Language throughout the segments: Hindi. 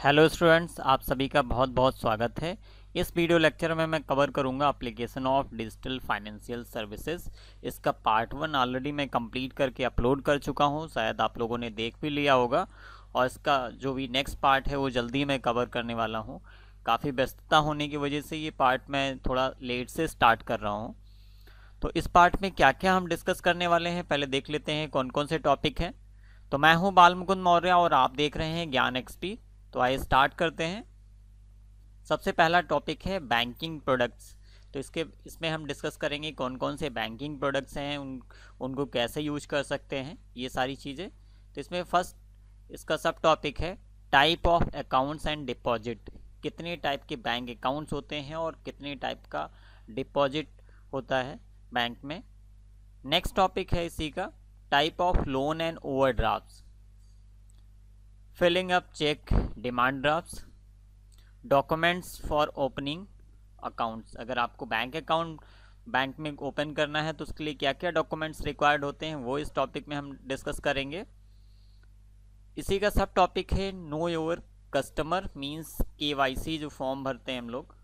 हेलो स्टूडेंट्स, आप सभी का बहुत बहुत स्वागत है। इस वीडियो लेक्चर में मैं कवर करूंगा application of digital financial services. इसका पार्ट 1 ऑलरेडी मैं कंप्लीट करके अपलोड कर चुका हूं, शायद आप लोगों ने देख भी लिया होगा। और इसका जो भी नेक्स्ट पार्ट है वो जल्दी मैं कवर करने वाला हूं। काफ़ी व्यस्तता होने की वजह से ये पार्ट मैं थोड़ा लेट से स्टार्ट कर रहा हूँ। तो इस पार्ट में क्या क्या हम डिस्कस करने वाले हैं, पहले देख लेते हैं कौन कौन से टॉपिक हैं। तो मैं हूं बाल मुकुंद मौर्य और आप देख रहे हैं ज्ञान एक्सपी। तो आइए स्टार्ट करते हैं। सबसे पहला टॉपिक है बैंकिंग प्रोडक्ट्स। तो इसमें हम डिस्कस करेंगे कौन कौन से बैंकिंग प्रोडक्ट्स हैं, उनको कैसे यूज कर सकते हैं, ये सारी चीज़ें। तो इसमें फर्स्ट इसका सब टॉपिक है type of accounts and deposit. कितने टाइप के बैंक अकाउंट्स होते हैं और कितने टाइप का डिपॉजिट होता है बैंक में। नेक्स्ट टॉपिक है इसी का type of loan and overdrafts, filling up cheque, demand drafts, documents for opening accounts. अगर आपको बैंक अकाउंट बैंक में ओपन करना है तो उसके लिए क्या क्या डॉक्यूमेंट्स रिक्वायर्ड होते हैं वो इस टॉपिक में हम डिस्कस करेंगे। इसी का सब टॉपिक है know your customer means KYC, जो फॉर्म भरते हैं हम लोग।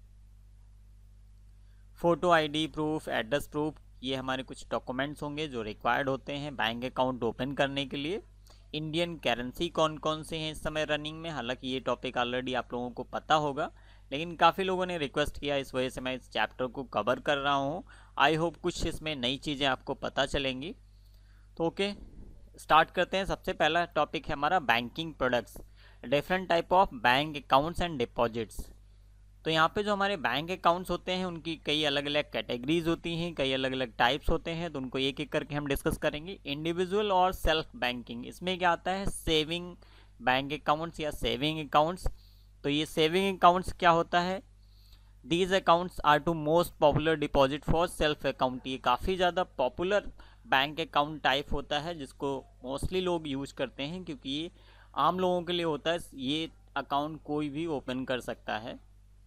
Photo ID proof, address proof, ये हमारे कुछ डॉक्यूमेंट्स होंगे जो रिक्वायर्ड होते हैं बैंक अकाउंट ओपन करने के लिए। इंडियन करेंसी कौन कौन से हैं इस समय रनिंग में, हालांकि ये टॉपिक ऑलरेडी आप लोगों को पता होगा, लेकिन काफ़ी लोगों ने रिक्वेस्ट किया, इस वजह से मैं इस चैप्टर को कवर कर रहा हूँ। आई होप कुछ इसमें नई चीज़ें आपको पता चलेंगी। तो ओके, स्टार्ट करते हैं। सबसे पहला टॉपिक है हमारा banking products, different type of bank accounts and deposits. तो यहाँ पे जो हमारे बैंक अकाउंट्स होते हैं उनकी कई अलग अलग कैटेगरीज होती हैं, कई अलग अलग टाइप्स होते हैं, तो उनको एक एक करके हम डिस्कस करेंगे। इंडिविजुअल और सेल्फ बैंकिंग, इसमें क्या आता है सेविंग बैंक अकाउंट्स या सेविंग अकाउंट्स। तो ये सेविंग अकाउंट्स क्या होता है, these accounts are to most popular deposit for self account. ये काफ़ी ज़्यादा पॉपुलर बैंक अकाउंट टाइप होता है जिसको मोस्टली लोग यूज करते हैं, क्योंकि ये आम लोगों के लिए होता है। ये अकाउंट कोई भी ओपन कर सकता है।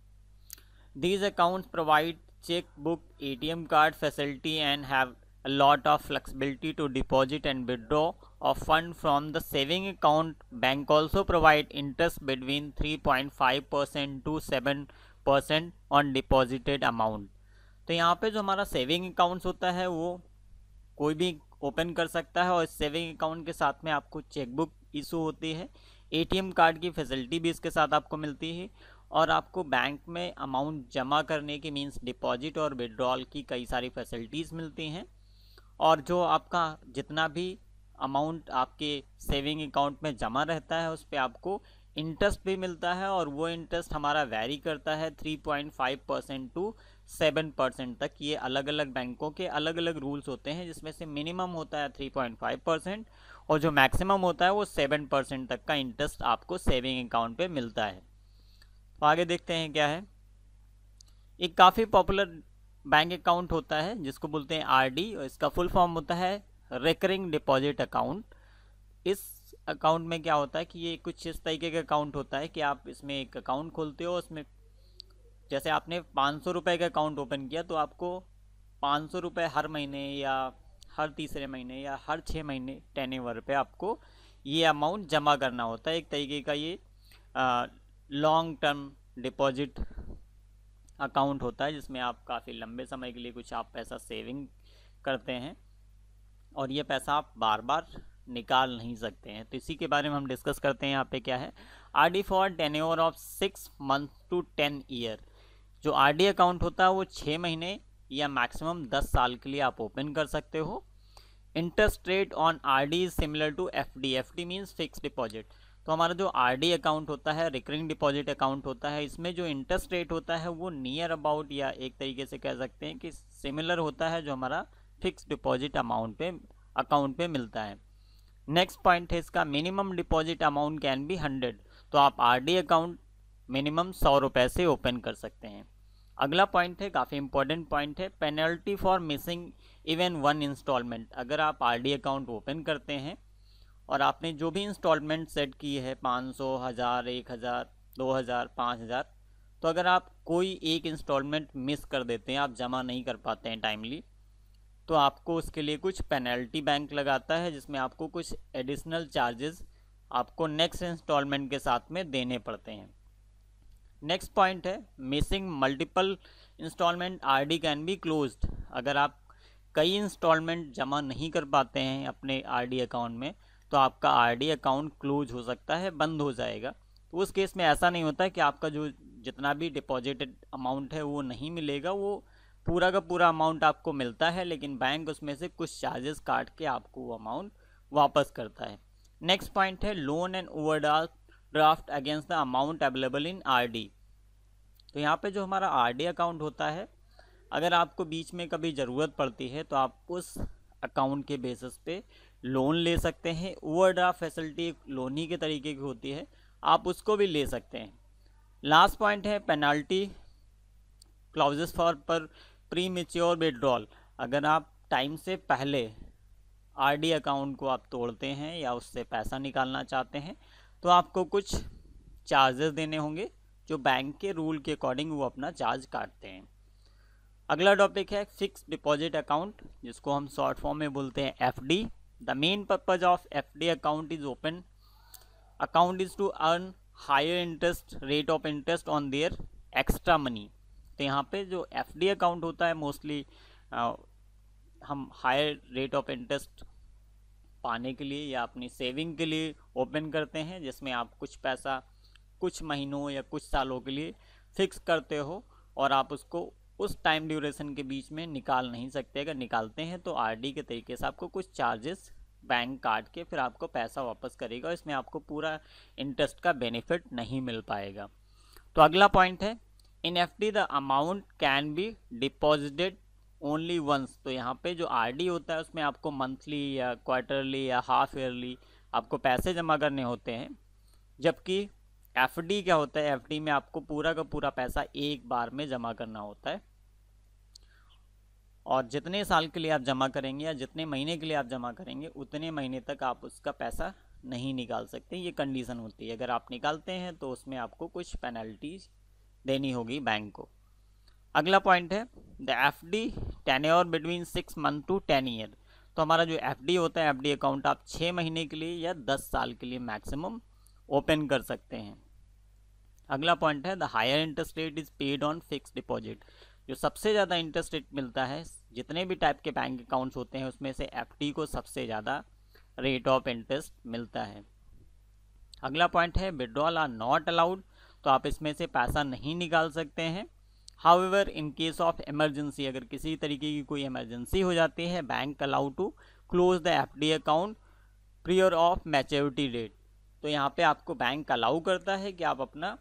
These accounts provide checkbook, ATM card facility and have a lot of flexibility to deposit and withdraw of fund from the saving account. Bank also provide interest between 3.5% to 7% on deposited amount. तो यहाँ पे जो हमारा सेविंग अकाउंट्स होता है वो कोई भी ओपन कर सकता है, और सेविंग अकाउंट के साथ में आपको चेकबुक इशू होती है, एटीएम कार्ड की फैसिलिटी भी इसके साथ आपको मिलती है, और आपको बैंक में अमाउंट जमा करने की मींस डिपॉजिट और विड्रॉल की कई सारी फैसिलिटीज़ मिलती हैं। और जो आपका जितना भी अमाउंट आपके सेविंग अकाउंट में जमा रहता है उस पर आपको इंटरेस्ट भी मिलता है, और वो इंटरेस्ट हमारा वैरी करता है 3.5% टू 7% तक। ये अलग अलग बैंकों के अलग अलग रूल्स होते हैं, जिसमें से मिनिमम होता है 3.5% और जो मैक्सिमम होता है वो 7% तक का इंटरेस्ट आपको सेविंग अकाउंट पे मिलता है। तो आगे देखते हैं क्या है। एक काफ़ी पॉपुलर बैंक अकाउंट होता है जिसको बोलते हैं आरडी, और इसका फुल फॉर्म होता है रिकरिंग डिपॉजिट अकाउंट। इस अकाउंट में क्या होता है कि ये कुछ इस तरीके का अकाउंट होता है कि आप इसमें एक अकाउंट खोलते हो, उसमें जैसे आपने 500 रुपये का अकाउंट ओपन किया तो आपको 500 रुपये हर महीने या हर तीसरे महीने या हर 6 महीने टेन्योर पे आपको ये अमाउंट जमा करना होता है। एक तरीके का ये लॉन्ग टर्म डिपॉजिट अकाउंट होता है, जिसमें आप काफ़ी लंबे समय के लिए कुछ आप पैसा सेविंग करते हैं, और ये पैसा आप बार बार निकाल नहीं सकते हैं। तो इसी के बारे में हम डिस्कस करते हैं। यहाँ पे क्या है, RD for tenure of 6 month to 10 year. जो आरडी अकाउंट होता है वो 6 महीने या मैक्सिमम 10 साल के लिए आप ओपन कर सकते हो। Interest rate on RD is similar to FD. FD means fix deposit. तो हमारा जो आरडी अकाउंट होता है, रिकरिंग डिपॉजिट अकाउंट होता है, इसमें जो इंटरेस्ट रेट होता है वो नियर अबाउट या एक तरीके से कह सकते हैं कि सिमिलर होता है जो हमारा फिक्स डिपॉजिट अकाउंट पे मिलता है। नेक्स्ट पॉइंट है इसका, minimum deposit amount can be 100। तो आप आरडी अकाउंट मिनिमम 100 रुपये से ओपन कर सकते हैं। अगला पॉइंट है, काफ़ी इंपॉर्टेंट पॉइंट है, penalty for missing even one instalment. अगर आप आरडी अकाउंट ओपन करते हैं और आपने जो भी इंस्टॉलमेंट सेट की है 500, 1000, 1000, 2000, 5000, तो अगर आप कोई एक इंस्टॉलमेंट मिस कर देते हैं, आप जमा नहीं कर पाते हैं टाइमली, तो आपको उसके लिए कुछ पेनल्टी बैंक लगाता है, जिसमें आपको कुछ एडिशनल चार्जेस आपको नेक्स्ट इंस्टॉलमेंट के साथ में देने पड़ते हैं। नेक्स्ट पॉइंट है missing multiple instalment RD can be closed. अगर आप कई इंस्टॉलमेंट जमा नहीं कर पाते हैं अपने आरडी अकाउंट में तो आपका आरडी अकाउंट क्लोज हो सकता है, बंद हो जाएगा। तो उस केस में ऐसा नहीं होता है कि आपका जो जितना भी डिपॉजिटेड अमाउंट है वो नहीं मिलेगा, वो पूरा का पूरा अमाउंट आपको मिलता है, लेकिन बैंक उसमें से कुछ चार्जेस काट के आपको वो अमाउंट वापस करता है। नेक्स्ट पॉइंट है loan and overdraft against the amount available in RD. तो यहाँ पे जो हमारा आरडी अकाउंट होता है, अगर आपको बीच में कभी ज़रूरत पड़ती है तो आप उस अकाउंट के बेसिस पे लोन ले सकते हैं। ओवरड्राफ्ट फैसिलिटी लोन ही के तरीके की होती है, आप उसको भी ले सकते हैं। लास्ट पॉइंट है पेनल्टी क्लॉजेस फॉर पर प्री मेच्योर विड्रॉल। अगर आप टाइम से पहले आरडी अकाउंट को आप तोड़ते हैं या उससे पैसा निकालना चाहते हैं तो आपको कुछ चार्जेस देने होंगे, जो बैंक के रूल के अकॉर्डिंग वो अपना चार्ज काटते हैं। अगला टॉपिक है फिक्स डिपॉजिट अकाउंट, जिसको हम शॉर्ट फॉर्म में बोलते हैं FD. The main purpose of FD account is open account is to earn higher interest rate of interest on their extra money. तो यहाँ पे जो एफडी अकाउंट होता है मोस्टली हम हायर रेट ऑफ इंटरेस्ट पाने के लिए या अपनी सेविंग के लिए ओपन करते हैं, जिसमें आप कुछ पैसा कुछ महीनों या कुछ सालों के लिए फिक्स करते हो और आप उसको उस टाइम ड्यूरेशन के बीच में निकाल नहीं सकते। अगर निकालते हैं तो आरडी के तरीके से आपको कुछ चार्जेस बैंक काट के फिर आपको पैसा वापस करेगा, इसमें आपको पूरा इंटरेस्ट का बेनिफिट नहीं मिल पाएगा। तो अगला पॉइंट है in FD the amount can be deposited only once. तो यहाँ पे जो आरडी होता है उसमें आपको मंथली या क्वार्टरली या हाफ ईयरली आपको पैसे जमा करने होते हैं, जबकि एफडी क्या होता है, एफडी में आपको पूरा का पूरा पैसा एक बार में जमा करना होता है और जितने साल के लिए आप जमा करेंगे या जितने महीने के लिए आप जमा करेंगे उतने महीने तक आप उसका पैसा नहीं निकाल सकते। ये कंडीशन होती है, अगर आप निकालते हैं तो उसमें आपको कुछ पेनल्टीज देनी होगी बैंक को। अगला पॉइंट है the FD tenure between 6 month to 10 year. तो हमारा जो एफडी होता है, एफडी अकाउंट आप 6 महीने के लिए या 10 साल के लिए मैक्सिमम ओपन कर सकते हैं। अगला पॉइंट है the higher interest rate is paid on fix deposit. जो सबसे ज़्यादा इंटरेस्ट रेट मिलता है जितने भी टाइप के बैंक अकाउंट्स होते हैं उसमें से एफडी को सबसे ज़्यादा रेट ऑफ इंटरेस्ट मिलता है। अगला पॉइंट है विड्रॉल आर नॉट अलाउड। तो आप इसमें से पैसा नहीं निकाल सकते हैं। However in case of emergency, अगर किसी तरीके की कोई इमरजेंसी हो जाती है, bank allow to close the FD account prior of maturity date. तो यहाँ पे आपको बैंक अलाउ करता है कि आप अपना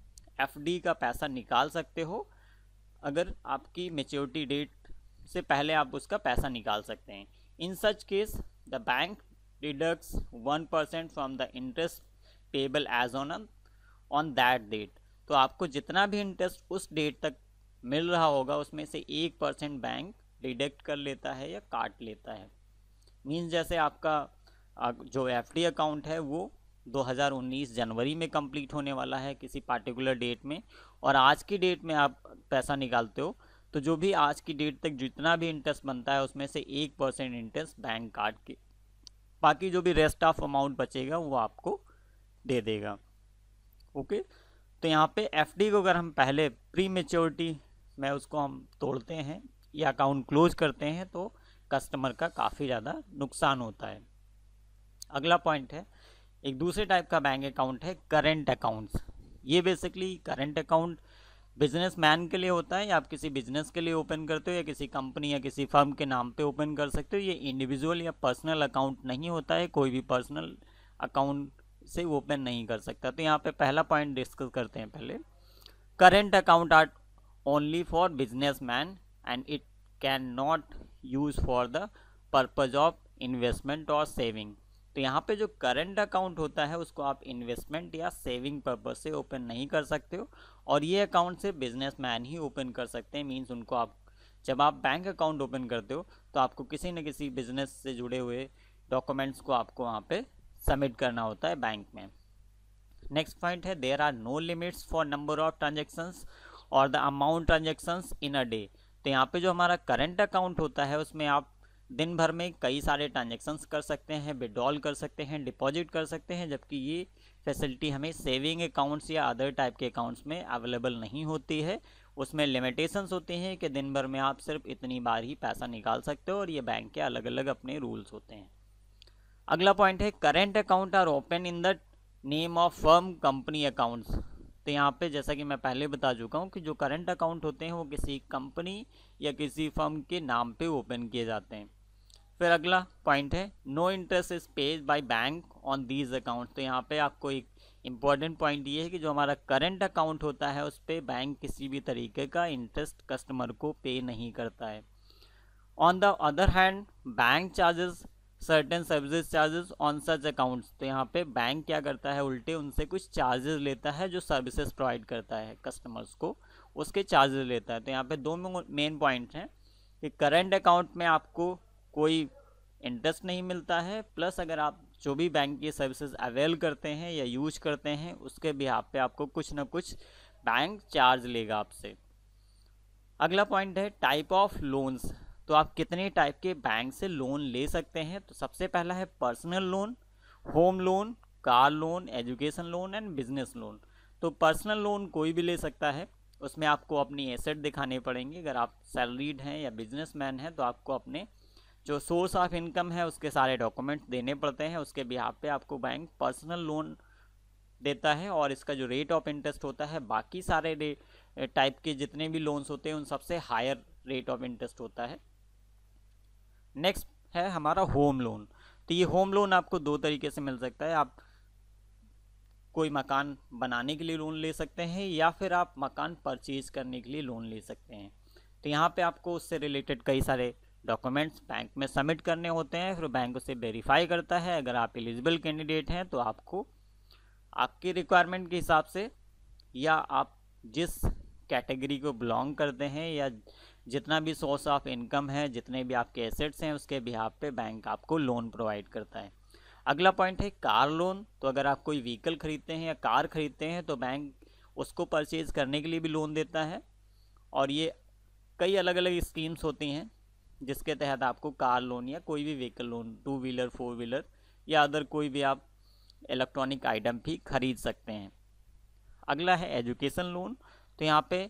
एफडी का पैसा निकाल सकते हो, अगर आपकी मैच्योरिटी डेट से पहले आप उसका पैसा निकाल सकते हैं। In such case the bank deducts 1% from the interest payable as on that date. तो आपको जितना भी इंटरेस्ट उस डेट तक मिल रहा होगा उसमें से 1% बैंक डिडक्ट कर लेता है या काट लेता है। मीन्स जैसे आपका जो एफडी अकाउंट है वो 2019 जनवरी में कंप्लीट होने वाला है किसी पार्टिकुलर डेट में, और आज की डेट में आप पैसा निकालते हो तो जो भी आज की डेट तक जितना भी इंटरेस्ट बनता है उसमें से 1% इंटरेस्ट बैंक काट के बाकी जो भी रेस्ट ऑफ अमाउंट बचेगा वो आपको दे देगा। ओके, तो यहाँ पे एफडी को अगर हम पहले प्री मेच्योरिटी में उसको हम तोड़ते हैं या अकाउंट क्लोज करते हैं तो कस्टमर का काफ़ी ज़्यादा नुकसान होता है। अगला पॉइंट है एक दूसरे टाइप का बैंक अकाउंट है करेंट अकाउंट्स। ये बेसिकली करेंट अकाउंट बिजनेसमैन के लिए होता है, या आप किसी बिजनेस के लिए ओपन करते हो या किसी कंपनी या किसी फर्म के नाम पे ओपन कर सकते हो। ये इंडिविजुअल या पर्सनल अकाउंट नहीं होता है, कोई भी पर्सनल अकाउंट से ओपन नहीं कर सकता। तो यहाँ पे पहला पॉइंट डिस्कस करते हैं पहले। Current account are only for businessman and it can not use for the purpose of investment और सेविंग। तो यहाँ पे जो करंट अकाउंट होता है उसको आप इन्वेस्टमेंट या सेविंग पर्पज से ओपन नहीं कर सकते हो, और ये अकाउंट से बिजनेसमैन ही ओपन कर सकते हैं। मीन्स उनको आप जब आप बैंक अकाउंट ओपन करते हो तो आपको किसी न किसी बिजनेस से जुड़े हुए डॉक्यूमेंट्स को आपको वहाँ पे सबमिट करना होता है बैंक में। नेक्स्ट पॉइंट है there are no limits for number of transactions और the amount transactions in a day. तो यहाँ पे जो हमारा करंट अकाउंट होता है उसमें आप दिन भर में कई सारे ट्रांजेक्शन्स कर सकते हैं, विड्रॉल कर सकते हैं, डिपॉजिट कर सकते हैं, जबकि ये फैसिलिटी हमें सेविंग अकाउंट्स या अदर टाइप के अकाउंट्स में अवेलेबल नहीं होती है। उसमें लिमिटेशंस होती हैं कि दिन भर में आप सिर्फ इतनी बार ही पैसा निकाल सकते हो, और ये बैंक के अलग अलग अपने रूल्स होते हैं। अगला पॉइंट है current account are open in the name of firm company accounts. तो यहाँ पे जैसा कि मैं पहले बता चुका हूँ कि जो करंट अकाउंट होते हैं वो किसी कंपनी या किसी फर्म के नाम पे ओपन किए जाते हैं। फिर अगला पॉइंट है no interest is paid by bank on these account. तो यहाँ पे आपको एक इम्पॉर्टेंट पॉइंट ये है कि जो हमारा करंट अकाउंट होता है उस पर बैंक किसी भी तरीके का इंटरेस्ट कस्टमर को पे नहीं करता है। On the other hand bank charges certain services charges on such accounts. तो यहाँ पे बैंक क्या करता है, उल्टे उनसे कुछ चार्जेस लेता है, जो सर्विसेज प्रोवाइड करता है कस्टमर्स को उसके चार्जेस लेता है। तो यहाँ पे दो मेन पॉइंट हैं कि करंट अकाउंट में आपको कोई इंटरेस्ट नहीं मिलता है, प्लस अगर आप जो भी बैंक की सर्विसेज अवेल करते हैं या यूज करते हैं उसके बिहाफ पे आपको कुछ ना कुछ बैंक चार्ज लेगा आपसे। अगला पॉइंट है टाइप ऑफ लोन्स। तो आप कितने टाइप के बैंक से लोन ले सकते हैं। तो सबसे पहला है personal loan, home loan, car loan, education loan and business loan. तो पर्सनल लोन कोई भी ले सकता है, उसमें आपको अपनी एसेट दिखाने पड़ेंगे। अगर आप सैलरीड हैं या बिजनेसमैन हैं तो आपको अपने जो सोर्स ऑफ इनकम है उसके सारे डॉक्यूमेंट्स देने पड़ते हैं, उसके बिहाफ पे आपको बैंक पर्सनल लोन देता है। और इसका जो रेट ऑफ इंटरेस्ट होता है बाकी सारे टाइप के जितने भी लोन्स होते हैं उन सबसे हायर रेट ऑफ इंटरेस्ट होता है। नेक्स्ट है हमारा होम लोन। तो ये होम लोन आपको दो तरीके से मिल सकता है। आप कोई मकान बनाने के लिए लोन ले सकते हैं या फिर आप मकान परचेज करने के लिए लोन ले सकते हैं। तो यहाँ पे आपको उससे रिलेटेड कई सारे डॉक्यूमेंट्स बैंक में सबमिट करने होते हैं, फिर बैंक उसे वेरीफाई करता है। अगर आप एलिजिबल कैंडिडेट हैं तो आपको आपकी रिक्वायरमेंट के हिसाब से या आप जिस कैटेगरी को बिलोंग करते हैं या जितना भी सोर्स ऑफ इनकम है, जितने भी आपके एसेट्स हैं उसके बिहाफ पे बैंक आपको लोन प्रोवाइड करता है। अगला पॉइंट है कार लोन। तो अगर आप कोई व्हीकल खरीदते हैं या कार खरीदते हैं तो बैंक उसको परचेज करने के लिए भी लोन देता है, और ये कई अलग अलग स्कीम्स होती हैं जिसके तहत आपको कार लोन या कोई भी व्हीकल लोन, 2 व्हीलर 4 व्हीलर या अदर कोई भी आप इलेक्ट्रॉनिक आइटम भी खरीद सकते हैं। अगला है एजुकेशन लोन। तो यहाँ पे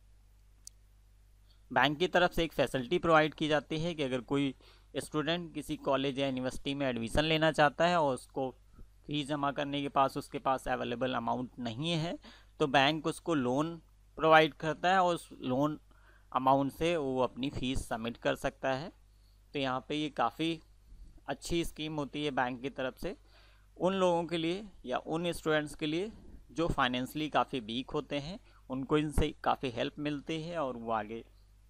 बैंक की तरफ से एक फैसिलिटी प्रोवाइड की जाती है कि अगर कोई स्टूडेंट किसी कॉलेज या यूनिवर्सिटी में एडमिशन लेना चाहता है और उसको फीस जमा करने के पास उसके पास अवेलेबल अमाउंट नहीं है तो बैंक उसको लोन प्रोवाइड करता है और उस लोन अमाउंट से वो अपनी फ़ीस सबमिट कर सकता है। तो यहाँ पे ये काफ़ी अच्छी स्कीम होती है बैंक की तरफ से उन लोगों के लिए या उन स्टूडेंट्स के लिए जो फाइनेंशियली काफ़ी वीक होते हैं, उनको इनसे काफ़ी हेल्प मिलती है और वो आगे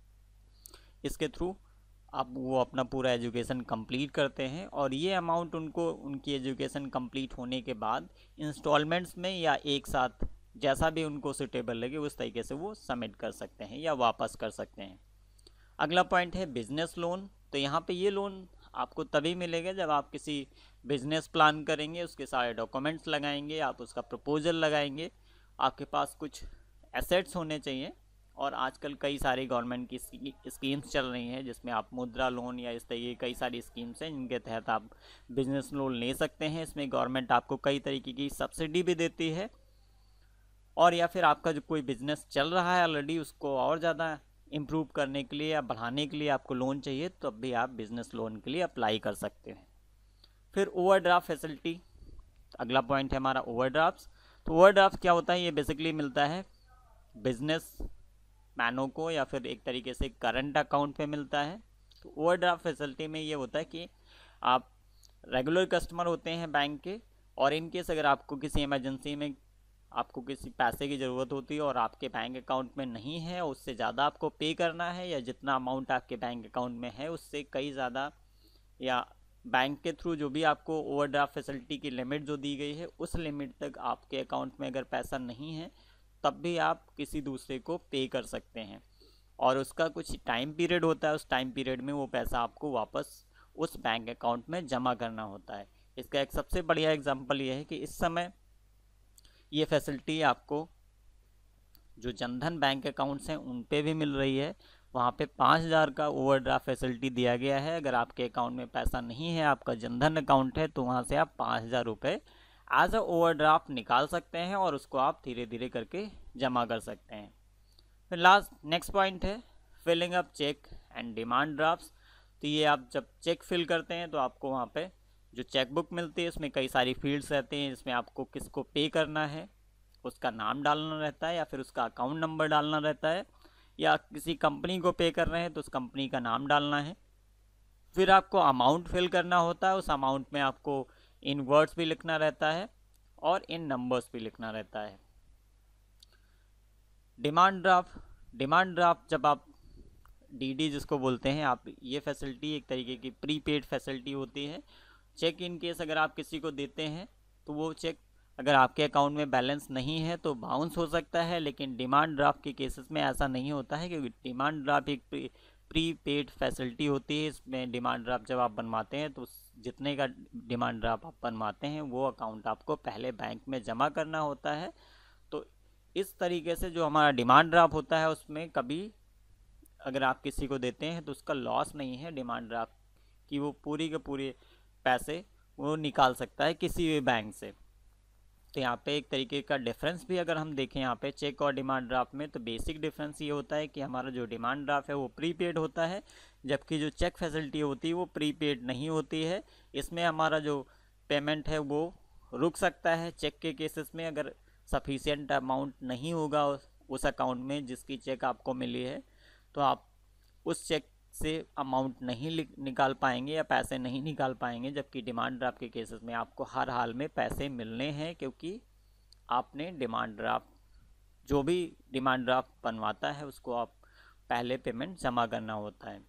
इसके थ्रू अब वो अपना पूरा एजुकेशन कंप्लीट करते हैं। और ये अमाउंट उनको उनकी एजुकेशन कंप्लीट होने के बाद इंस्टॉलमेंट्स में या एक साथ जैसा भी उनको सुटेबल लगे उस तरीके से वो सबमिट कर सकते हैं या वापस कर सकते हैं। अगला पॉइंट है बिजनेस लोन। तो यहाँ पे ये लोन आपको तभी मिलेगा जब आप किसी बिजनेस प्लान करेंगे, उसके सारे डॉक्यूमेंट्स लगाएंगे, आप उसका प्रपोजल लगाएंगे, आपके पास कुछ एसेट्स होने चाहिए। और आजकल कई सारी गवर्नमेंट की स्कीम्स चल रही हैं जिसमें आप मुद्रा लोन या इस तरीके कई सारी स्कीम्स हैं जिनके तहत आप बिजनेस लोन ले सकते हैं। इसमें गवर्नमेंट आपको कई तरीके की सब्सिडी भी देती है, और या फिर आपका जो कोई बिजनेस चल रहा है ऑलरेडी उसको और ज़्यादा इम्प्रूव करने के लिए या बढ़ाने के लिए आपको लोन चाहिए तो अब भी आप बिजनेस लोन के लिए अप्लाई कर सकते हैं। फिर ओवरड्राफ्ट फैसिलिटी, अगला पॉइंट है हमारा ओवरड्राफ्ट। तो ओवरड्राफ्ट क्या होता है, ये बेसिकली मिलता है बिजनेस मैनों को या फिर एक तरीके से करंट अकाउंट पे मिलता है। तो ओवरड्राफ्ट फैसिलिटी में ये होता है कि आप रेगुलर कस्टमर होते हैं बैंक के, और इन केस अगर आपको किसी इमरजेंसी में आपको किसी पैसे की ज़रूरत होती है और आपके बैंक अकाउंट में नहीं है, उससे ज़्यादा आपको पे करना है या जितना अमाउंट आपके बैंक अकाउंट में है उससे कई ज़्यादा, या बैंक के थ्रू जो भी आपको ओवरड्राफ्ट फैसिलिटी की लिमिट जो दी गई है उस लिमिट तक आपके अकाउंट में अगर पैसा नहीं है तब भी आप किसी दूसरे को पे कर सकते हैं, और उसका कुछ टाइम पीरियड होता है, उस टाइम पीरियड में वो पैसा आपको वापस उस बैंक अकाउंट में जमा करना होता है। इसका एक सबसे बढ़िया एग्जांपल ये है कि इस समय ये फैसिलिटी आपको जो जनधन बैंक अकाउंट्स हैं उन पे भी मिल रही है, वहाँ पे 5,000 का ओवरड्राफ्ट फैसिलिटी दिया गया है। अगर आपके अकाउंट में पैसा नहीं है, आपका जनधन अकाउंट है, तो वहाँ से आप 5,000 रुपये एज अ ओवरड्राफ्ट निकाल सकते हैं और उसको आप धीरे धीरे करके जमा कर सकते हैं। फिर नेक्स्ट पॉइंट है filling up cheque and demand drafts. तो ये आप जब चेक फिल करते हैं तो आपको वहाँ पे जो चेक बुक मिलती है उसमें कई सारी फील्ड्स रहती हैं, जिसमें आपको किसको पे करना है उसका नाम डालना रहता है, या फिर उसका अकाउंट नंबर डालना रहता है, या किसी कंपनी को पे कर रहे हैं तो उस कंपनी का नाम डालना है। फिर आपको अमाउंट फिल करना होता है, उस अमाउंट में आपको इन वर्ड्स भी लिखना रहता है और इन नंबर्स भी लिखना रहता है। डिमांड ड्राफ्ट जब आप डीडी जिसको बोलते हैं आप, ये फैसिलिटी एक तरीके की प्रीपेड फैसिलिटी होती है। चेक इन केस अगर आप किसी को देते हैं तो वो चेक अगर आपके अकाउंट में बैलेंस नहीं है तो बाउंस हो सकता है, लेकिन डिमांड ड्राफ्ट के केसेस में ऐसा नहीं होता है, क्योंकि डिमांड ड्राफ्ट एक प्रीपेड फैसिलिटी होती है। इसमें डिमांड ड्राफ्ट जब आप बनवाते हैं तो जितने का डिमांड ड्राफ्ट आप बनवाते हैं वो अकाउंट आपको पहले बैंक में जमा करना होता है। तो इस तरीके से जो हमारा डिमांड ड्राफ्ट होता है उसमें कभी अगर आप किसी को देते हैं तो उसका लॉस नहीं है डिमांड ड्राफ्ट कि वो पूरी के पूरे पैसे वो निकाल सकता है किसी भी बैंक से। तो यहाँ पे एक तरीके का डिफरेंस भी अगर हम देखें यहाँ पे चेक और डिमांड ड्राफ्ट में, तो बेसिक डिफरेंस ये होता है कि हमारा जो डिमांड ड्राफ्ट है वो प्रीपेड होता है, जबकि जो चेक फैसिलिटी होती है वो प्रीपेड नहीं होती है। इसमें हमारा जो पेमेंट है वो रुक सकता है चेक के केसेस में, अगर सफिशिएंट अमाउंट नहीं होगा उस अकाउंट में जिसकी चेक आपको मिली है, तो आप उस चेक से अमाउंट नहीं निकाल पाएंगे या पैसे नहीं निकाल पाएंगे। जबकि डिमांड ड्राफ्ट के केसेस में आपको हर हाल में पैसे मिलने हैं, क्योंकि आपने डिमांड ड्राफ्ट जो भी डिमांड ड्राफ्ट बनवाता है उसको आप पहले पेमेंट जमा करना होता है।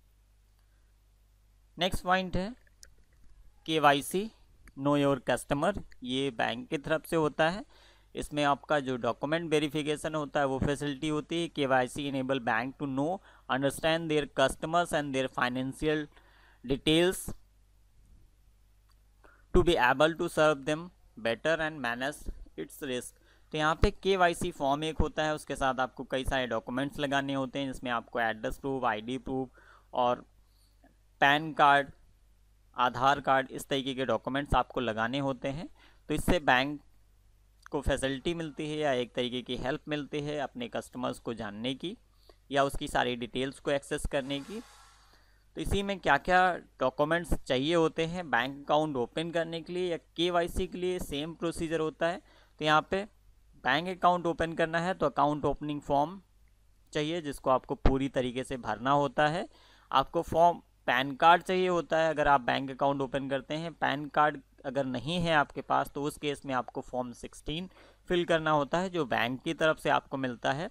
नेक्स्ट पॉइंट है केवाईसी नो योर कस्टमर। ये बैंक की तरफ से होता है। इसमें आपका जो डॉक्यूमेंट वेरिफिकेशन होता है वो फैसिलिटी होती है। KYC enable bank to know understand their customers and their financial details to be able to serve them better and manage its risk. तो यहाँ पे केवाईसी फॉर्म एक होता है, उसके साथ आपको कई सारे डॉक्यूमेंट्स लगाने होते हैं, जिसमें आपको एड्रेस प्रूफ, आईडी प्रूफ और पैन कार्ड, आधार कार्ड, इस तरीके के डॉक्यूमेंट्स आपको लगाने होते हैं। तो इससे बैंक को फैसिलिटी मिलती है या एक तरीके की हेल्प मिलती है अपने कस्टमर्स को जानने की या उसकी सारी डिटेल्स को एक्सेस करने की। तो इसी में क्या क्या डॉक्यूमेंट्स चाहिए होते हैं बैंक अकाउंट ओपन करने के लिए या केवाईसी के लिए, सेम प्रोसीजर होता है। तो यहाँ पे बैंक अकाउंट ओपन करना है तो अकाउंट ओपनिंग फॉर्म चाहिए जिसको आपको पूरी तरीके से भरना होता है। आपको फॉर्म पैन कार्ड चाहिए होता है अगर आप बैंक अकाउंट ओपन करते हैं। पैन कार्ड अगर नहीं है आपके पास तो उस केस में आपको फॉर्म 16 फिल करना होता है जो बैंक की तरफ से आपको मिलता है।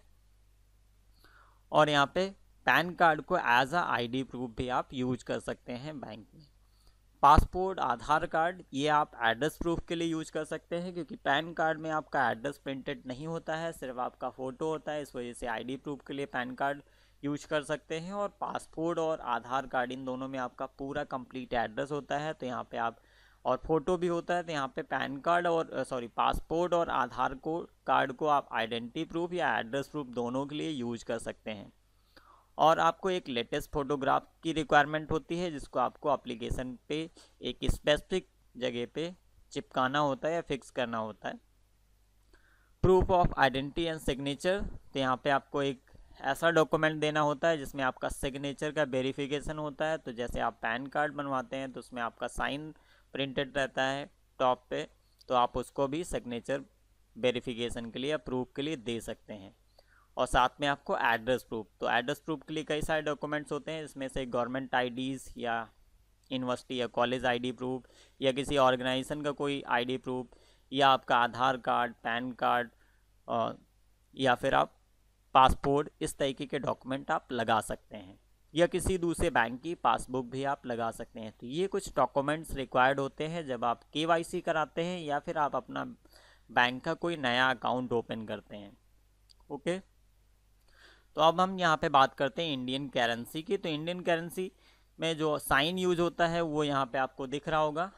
और यहाँ पे पैन कार्ड को एज अ आईडी प्रूफ भी आप यूज कर सकते हैं बैंक में। पासपोर्ट, आधार कार्ड ये आप एड्रेस प्रूफ के लिए यूज कर सकते हैं, क्योंकि पैन कार्ड में आपका एड्रेस प्रिंटेड नहीं होता है, सिर्फ आपका फ़ोटो होता है। इस वजह से आईडी प्रूफ के लिए पैन कार्ड यूज कर सकते हैं। और पासपोर्ट और आधार कार्ड इन दोनों में आपका पूरा कंप्लीट एड्रेस होता है, तो यहाँ पे आप और फ़ोटो भी होता है, तो यहाँ पे पैन कार्ड और पासपोर्ट और आधार कार्ड को आप आइडेंटिटी प्रूफ या एड्रेस प्रूफ दोनों के लिए यूज कर सकते हैं। और आपको एक लेटेस्ट फोटोग्राफ की रिक्वायरमेंट होती है जिसको आपको एप्लीकेशन पे एक स्पेसिफिक जगह पे चिपकाना होता है या फिक्स करना होता है। Proof of identity and signature, तो यहाँ पे आपको एक ऐसा डॉक्यूमेंट देना होता है जिसमें आपका सिग्नेचर का वेरिफिकेशन होता है। तो जैसे आप पैन कार्ड बनवाते हैं तो उसमें आपका साइन प्रिंटेड रहता है टॉप पे, तो आप उसको भी सिग्नेचर वेरिफिकेशन के लिए या प्रूफ के लिए दे सकते हैं। और साथ में आपको एड्रेस प्रूफ, तो एड्रेस प्रूफ के लिए कई सारे डॉक्यूमेंट्स होते हैं, इसमें से गवर्नमेंट आईडीज़ या यूनिवर्सिटी या कॉलेज आईडी प्रूफ या किसी ऑर्गेनाइजेशन का कोई आईडी प्रूफ या आपका आधार कार्ड, पैन कार्ड या फिर आप पासपोर्ट, इस तरीके के डॉक्यूमेंट आप लगा सकते हैं। या किसी दूसरे बैंक की पासबुक भी आप लगा सकते हैं। तो ये कुछ डॉक्यूमेंट्स रिक्वायर्ड होते हैं जब आप केवाईसी कराते हैं या फिर आप अपना बैंक का कोई नया अकाउंट ओपन करते हैं। ओके, तो अब हम यहाँ पे बात करते हैं इंडियन करेंसी की। तो इंडियन करेंसी में जो साइन यूज होता है वो यहाँ पे आपको दिख रहा होगा।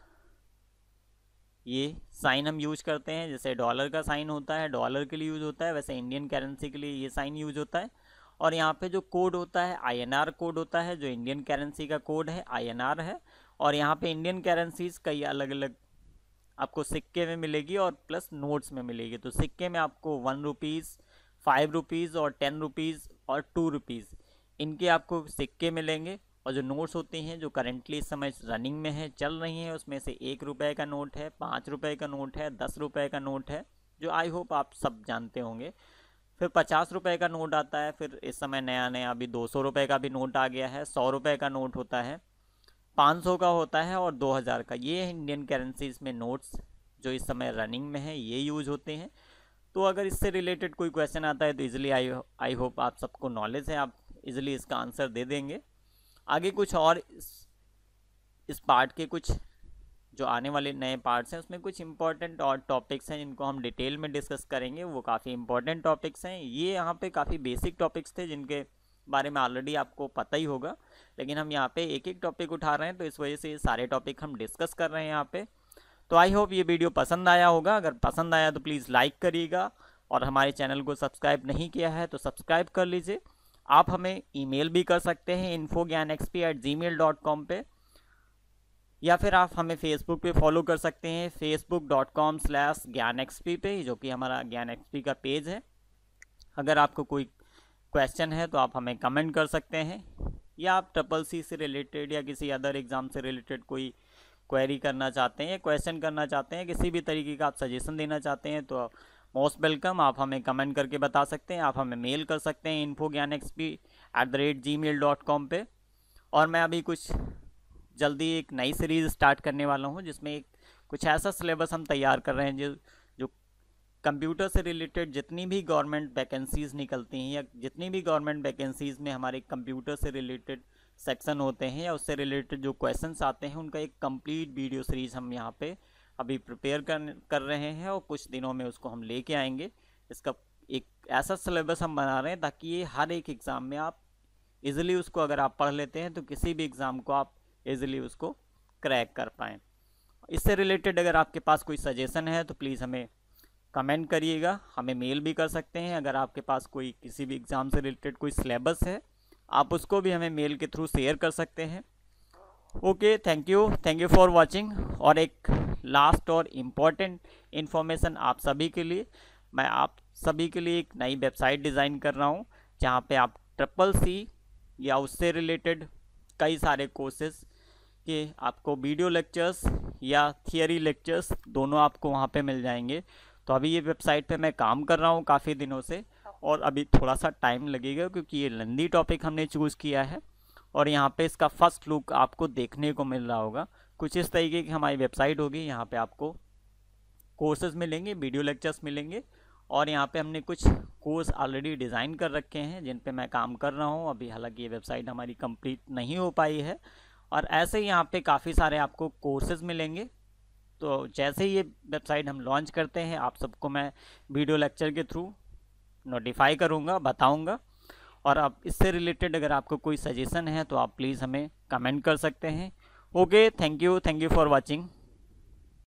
ये साइन हम यूज करते हैं, जैसे डॉलर का साइन होता है डॉलर के लिए यूज होता है, वैसे इंडियन करेंसी के लिए ये साइन यूज होता है। और यहाँ पे जो कोड होता है INR कोड होता है, जो इंडियन करेंसी का कोड है INR है। और यहाँ पे इंडियन करेंसीज कई अलग अलग आपको सिक्के में मिलेगी और प्लस नोट्स में मिलेगी। तो सिक्के में आपको 1 रुपीज़, 5 रुपीज़ और 10 रुपीज़ और 2 रुपीज़ इनके आपको सिक्के मिलेंगे। और जो नोट्स होती हैं जो करंटली इस समय रनिंग में है, चल रही हैं, उसमें से 1 रुपये का नोट है, 5 रुपये का नोट है, 10 रुपये का नोट है, जो आई होप आप सब जानते होंगे। फिर 50 रुपये का नोट आता है, फिर इस समय नया नया अभी 200 रुपये का भी नोट आ गया है, 100 रुपये का नोट होता है, 500 का होता है और 2000 का। ये इंडियन करेंसीज में नोट्स जो इस समय रनिंग में है, ये यूज होते हैं। तो अगर इससे रिलेटेड कोई क्वेश्चन आता है तो इजीली आई होप आप सबको नॉलेज है, आप इजीली इसका आंसर दे देंगे। आगे कुछ और इस पार्ट के कुछ जो आने वाले नए पार्ट्स हैं उसमें कुछ इंपॉर्टेंट और टॉपिक्स हैं जिनको हम डिटेल में डिस्कस करेंगे। वो काफ़ी इंपॉर्टेंट टॉपिक्स हैं। ये यहाँ पे काफ़ी बेसिक टॉपिक्स थे जिनके बारे में ऑलरेडी आपको पता ही होगा, लेकिन हम यहाँ पे एक एक टॉपिक उठा रहे हैं, तो इस वजह से ये सारे टॉपिक हम डिस्कस कर रहे हैं यहाँ पे। तो आई होप ये वीडियो पसंद आया होगा। अगर पसंद आया तो प्लीज़ लाइक करिएगा, और हमारे चैनल को सब्सक्राइब नहीं किया है तो सब्सक्राइब कर लीजिए। आप हमें ईमेल भी कर सकते हैं info.gyanxp@gmail.com पे, या फिर आप हमें फेसबुक पे फॉलो कर सकते हैं facebook.com/gyanxp पे, जो कि हमारा ज्ञानएक्सपी का पेज है। अगर आपको कोई क्वेश्चन है तो आप हमें कमेंट कर सकते हैं, या आप CCC से रिलेटेड या किसी अदर एग्ज़ाम से रिलेटेड कोई क्वेरी करना चाहते हैं या क्वेश्चन करना चाहते हैं, किसी भी तरीके का आप सजेशन देना चाहते हैं, तो मोस्ट वेलकम। आप हमें कमेंट करके बता सकते हैं। आप हमें मेल कर सकते हैं info.gyanxp@gmail.com पे। और मैं अभी कुछ जल्दी एक नई सीरीज़ स्टार्ट करने वाला हूं, जिसमें एक कुछ ऐसा सिलेबस हम तैयार कर रहे हैं जो कंप्यूटर से रिलेटेड जितनी भी गवर्नमेंट वैकेंसीज़ निकलती हैं, या जितनी भी गवर्नमेंट वैकेंसीज़ में हमारे कंप्यूटर से रिलेटेड सेक्शन होते हैं या उससे रिलेटेड जो क्वेश्चंस आते हैं, उनका एक कंप्लीट वीडियो सीरीज़ हम यहाँ पे अभी प्रिपेयर कर रहे हैं, और कुछ दिनों में उसको हम लेके आएंगे। इसका एक ऐसा सिलेबस हम बना रहे हैं ताकि ये हर एक एग्ज़ाम में आप इजीली उसको अगर आप पढ़ लेते हैं तो किसी भी एग्ज़ाम को आप इजीली उसको क्रैक कर पाएँ। इससे रिलेटेड अगर आपके पास कोई सजेशन है तो प्लीज़ हमें कमेंट करिएगा, हमें मेल भी कर सकते हैं। अगर आपके पास कोई किसी भी एग्ज़ाम से रिलेटेड कोई सिलेबस है, आप उसको भी हमें मेल के थ्रू शेयर कर सकते हैं। Okay, thank you for watching. और एक लास्ट और इम्पॉर्टेंट इन्फॉर्मेशन आप सभी के लिए, मैं आप सभी के लिए एक नई वेबसाइट डिज़ाइन कर रहा हूँ, जहाँ पे आप CCC या उससे रिलेटेड कई सारे कोर्सेज के आपको वीडियो लेक्चर्स या थियरी लेक्चर्स दोनों आपको वहाँ पे मिल जाएंगे। तो अभी ये वेबसाइट पे मैं काम कर रहा हूँ काफ़ी दिनों से, और अभी थोड़ा सा टाइम लगेगा क्योंकि ये लेंदी टॉपिक हमने चूज़ किया है। और यहाँ पे इसका फर्स्ट लुक आपको देखने को मिल रहा होगा। कुछ इस तरीके की हमारी वेबसाइट होगी। यहाँ पे आपको कोर्सेज मिलेंगे, वीडियो लेक्चर्स मिलेंगे, और यहाँ पे हमने कुछ कोर्स ऑलरेडी डिज़ाइन कर रखे हैं जिन पे मैं काम कर रहा हूँ अभी। हालांकि ये वेबसाइट हमारी कंप्लीट नहीं हो पाई है, और ऐसे ही यहाँ पे काफ़ी सारे आपको कोर्सेज मिलेंगे। तो जैसे ही ये वेबसाइट हम लॉन्च करते हैं, आप सबको मैं वीडियो लेक्चर के थ्रू नोटिफाई करूँगा, बताऊँगा। और अब इससे रिलेटेड अगर आपको कोई सजेशन है तो आप प्लीज़ हमें कमेंट कर सकते हैं। Okay, thank you for watching.